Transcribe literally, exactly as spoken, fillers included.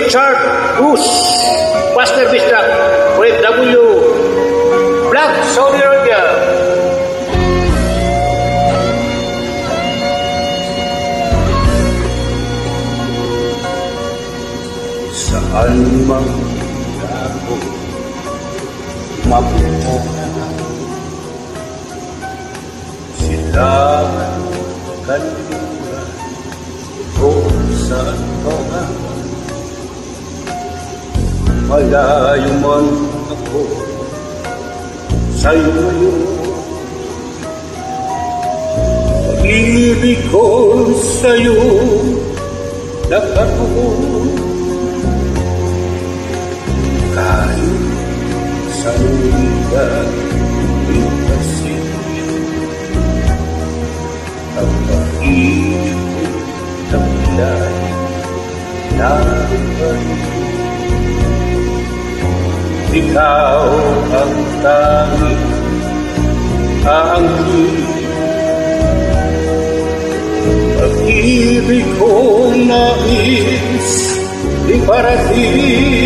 Richard Bruce, Pastor Bistrak, O F W, Black, Saudi Arabia. Saan mang ako mapunta, sila kanila o saan pa nga. Malayo man ako sa'yo ngayon, pag-ibig ko sa'yo nakatuon. Kahit saan ka itasin, ang pag-ibig ko ng ilalim naman. Ikaw ang tanging aangkin, pag-ibig ko nais iparating.